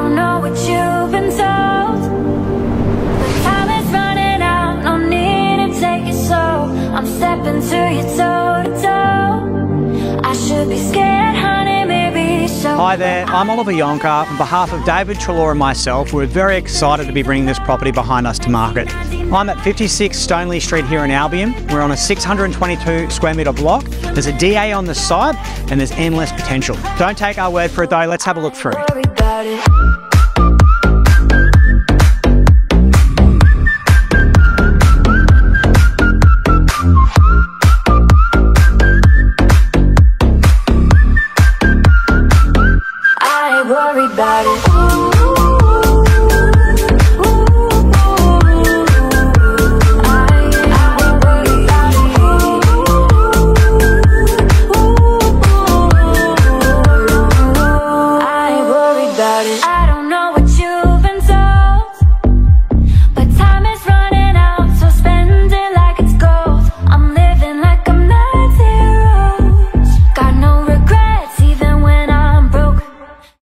don't know what you've been told, but time is running out, no need to take it slow. I'm stepping to you toe to toe. I should be scared, honey, maybe so. Hi there, I'm Oliver Yonker. On behalf of David Treloar and myself, we're very excited to be bringing this property behind us to market. I'm at 56 Stoneleigh Street here in Albion. We're on a 622 square metre block. There's a DA on the side and there's endless potential. Don't take our word for it though, let's have a look through. Worry about it. I ain't worried about it.